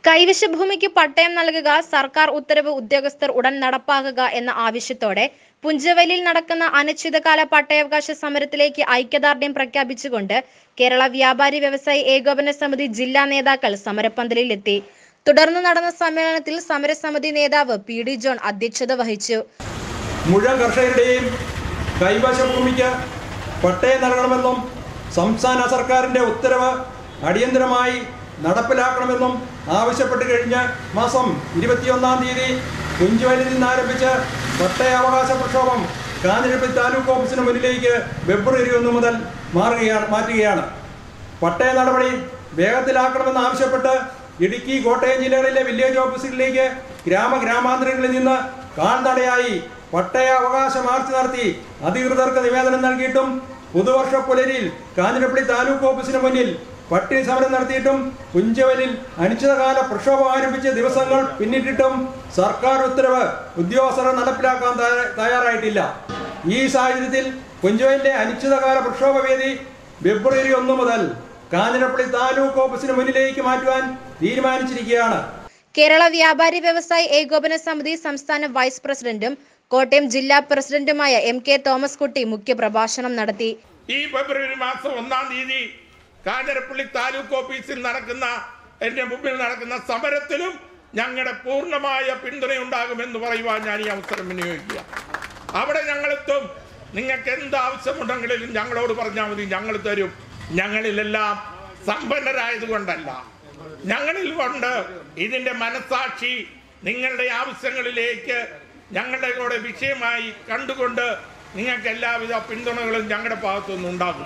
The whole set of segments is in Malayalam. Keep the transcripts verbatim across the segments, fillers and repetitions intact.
കൈവശ ഭൂമിക്ക് പട്ടയം നൽകുക, സർക്കാർ ഉത്തരവ് ഉദ്യോഗസ്ഥർ ഉടൻ നടപ്പാക്കുക എന്ന ആവശ്യത്തോടെ പുഞ്ചവലിയിൽ നടക്കുന്ന അനിശ്ചിതകാല പട്ടയാവകാശ സമരത്തിലേക്ക് ഐക്യദാർഢ്യം പ്രഖ്യാപിച്ചുകൊണ്ട് കേരള വ്യാപാരി വ്യവസായി ഏകോപന സമിതി ജില്ലാ നേതാക്കൾ സമരപന്തലിലെത്തി. തുടർന്ന് നടന്ന സമ്മേളനത്തിൽ സമരസമിതി നേതാവ് പി ഡി ജോൺ അധ്യക്ഷത വഹിച്ചു. മുഴുവൻ കർഷകരുടെയും കൈവശ ഭൂമിക്ക് പട്ടയം നൽകണമെന്നും സംസ്ഥാന സർക്കാരിൻ്റെ ഉത്തരവ് അടിയന്തരമായി നടപ്പിലാക്കണമെന്നും ആവശ്യപ്പെട്ട് കഴിഞ്ഞ മാസം ഇരുപത്തിയൊന്നാം തീയതി പുഞ്ചവലിയിൽ നിന്ന് ആരംഭിച്ച് പട്ടയാവകാശ പ്രക്ഷോഭം കാഞ്ഞിരപ്പള്ളി താലൂക്ക് ഓഫീസിന് മുന്നിലേക്ക് ഫെബ്രുവരി ഒന്ന് മുതൽ മാറുകയാണ് മാറ്റുകയാണ് പട്ടയ നടപടി വേഗത്തിലാക്കണമെന്ന് ആവശ്യപ്പെട്ട് ഇടുക്കി, കോട്ടയം ജില്ലകളിലെ വില്ലേജ് ഓഫീസുകളിലേക്ക് ഗ്രാമ ഗ്രാമാന്തരങ്ങളിൽ നിന്ന് കാൽനടയായി പട്ടയാവകാശ മാർച്ച് നടത്തി അധികൃതർക്ക് നിവേദനം നൽകിയിട്ടും പുതുവർഷ പുലരിയിൽ കാഞ്ഞിരപ്പള്ളി താലൂക്ക് ഓഫീസിന് മുന്നിൽ പട്ടിണി സമരം നടത്തിയിട്ടും പുഞ്ചവലിൽ അനിശ്ചിതകാല പ്രക്ഷോഭം ആരംഭിച്ച ദിവസങ്ങൾ പിന്നിട്ടിട്ടും സർക്കാർ ഉത്തരവ് ഉദ്യോഗസ്ഥർ നടപ്പിലാക്കാൻ തയ്യാറായിട്ടില്ല. ഈ സാഹചര്യത്തിൽ പുഞ്ചവലിലെ അനിശ്ചിതകാല പ്രക്ഷോഭ വേദി ഫെബ്രുവരി ഒന്ന് മുതൽ കാഞ്ഞിരപ്പള്ളി താലൂക്ക് ഓഫീസിന് മുന്നിലേക്ക് മാറ്റുവാൻ തീരുമാനിച്ചിരിക്കുകയാണ്. കേരള വ്യാപാരി വ്യവസായി ഏകോപന സമിതി സംസ്ഥാന വൈസ് പ്രസിഡന്റും കോട്ടയം ജില്ലാ പ്രസിഡന്റുമായ എം കെ തോമസ് കുട്ടി മുഖ്യപ്രഭാഷണം നടത്തി. ഈ ഫെബ്രുവരി മാസം ഒന്നാം തീയതി കാഞ്ഞിരപ്പള്ളി താലൂക്ക് ഓഫീസിൽ നടക്കുന്ന എന്റെ മുമ്പിൽ നടക്കുന്ന സമരത്തിലും ഞങ്ങളുടെ പൂർണ്ണമായ പിന്തുണയുണ്ടാകുമെന്ന് പറയുവാൻ ഞാൻ ഈ അവസരം വിനിയോഗിക്കുക. അവിടെ ഞങ്ങളെത്തും. നിങ്ങൾക്ക് എന്ത് ആവശ്യമുണ്ടെങ്കിലും ഞങ്ങളോട് പറഞ്ഞാൽ മതി, ഞങ്ങൾ തരും. ഞങ്ങളിലെല്ലാം സമ്പന്നരായതുകൊണ്ടല്ല, ഞങ്ങളിൽ കൊണ്ട് ഇതിന്റെ മനസാക്ഷി നിങ്ങളുടെ ആവശ്യങ്ങളിലേക്ക് ഞങ്ങളുടെ കൂടെ വിഷയമായി കണ്ടുകൊണ്ട് നിങ്ങൾക്ക് എല്ലാവിധ പിന്തുണകളും ഞങ്ങളുടെ ഭാഗത്തുനിന്ന് ഉണ്ടാകും.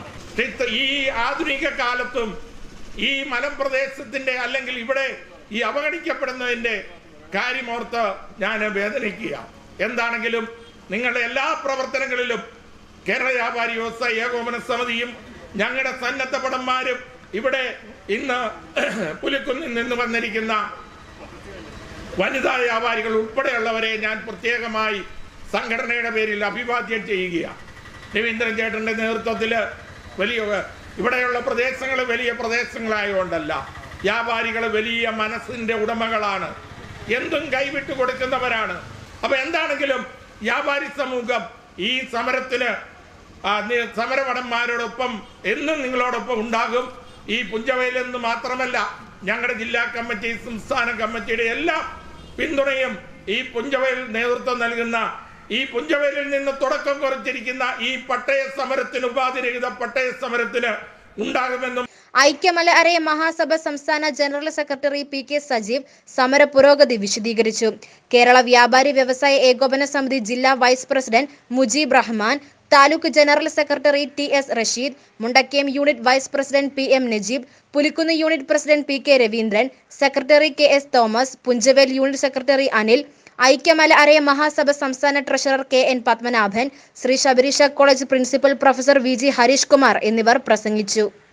ഈ ആധുനിക കാലത്തും ഈ മലമ്പ്രദേശത്തിന്റെ അല്ലെങ്കിൽ ഇവിടെ ഈ അവഗണിക്കപ്പെടുന്നതിന്റെ കാര്യമോർത്ത് ഞാൻ വേദനിക്കുക. എന്താണെങ്കിലും നിങ്ങളുടെ എല്ലാ പ്രവർത്തനങ്ങളിലും കേരള വ്യാപാരി വ്യവസായി ഏകോപന സമിതിയും ഞങ്ങളുടെ സന്നദ്ധ ഭടന്മാരും ഇവിടെ ഇന്ന് പുലിക്കുന്നിൽ നിന്ന് വന്നിരിക്കുന്ന വനിതാ വ്യാപാരികൾ ഉൾപ്പെടെയുള്ളവരെ ഞാൻ പ്രത്യേകമായി സംഘടനയുടെ പേരിൽ അഭിവാദ്യം ചെയ്യുകയാണ്. രവീന്ദ്രൻ ചേട്ടന്റെ നേതൃത്വത്തിൽ വലിയ ഇവിടെയുള്ള പ്രദേശങ്ങൾ വലിയ പ്രദേശങ്ങളായതുകൊണ്ടല്ല, വ്യാപാരികൾ വലിയ മനസ്സിന്റെ ഉടമകളാണ്, എന്തും കൈവിട്ടു കൊടുക്കുന്നവരാണ്. അപ്പൊ എന്താണെങ്കിലും വ്യാപാരി സമൂഹം ഈ സമരത്തിന് സമരഭടന്മാരോടൊപ്പം എന്നും നിങ്ങളോടൊപ്പം ഉണ്ടാകും. ഈ പുഞ്ചവലിയിൽ നിന്ന് മാത്രമല്ല, ഞങ്ങളുടെ ജില്ലാ കമ്മിറ്റി, സംസ്ഥാന കമ്മിറ്റിയുടെ എല്ലാ പിന്തുണയും ഈ പുഞ്ചവലിൽ നേതൃത്വം നൽകുന്ന ഈ പുഞ്ചവലിയിൽ നിന്ന് തുടക്കം കുറിച്ചിരിക്കുന്ന ഈ പട്ടയ സമരത്തിന്, ഉപാധിരഹിത പട്ടയ സമരത്തിന് ഉണ്ടാകുമെന്നും ഐക്യ മല അരയ മഹാസഭ സംസ്ഥാന general secretary P K Sajeev സമര പുരോഗതി വിശദീകരിച്ചു. കേരള വ്യാപാരി വ്യവസായ ഏകോപന സമിതി ജില്ലാ vice president Mujeeb Rahman, taluk general secretary T S Rasheed, Mundakkayam unit vice president P M Najeeb, Pulikkunnu unit president P K Raveendran, secretary K S Thomas, Punchavel unit secretary Anil, Aikya Mala Araya Mahasabha സംസ്ഥാന treasurer K N Padmanabhan, Sree Sabareesha college principal professor V G Hareesh Kumar എന്നിവർ പ്രസംഗിച്ചു.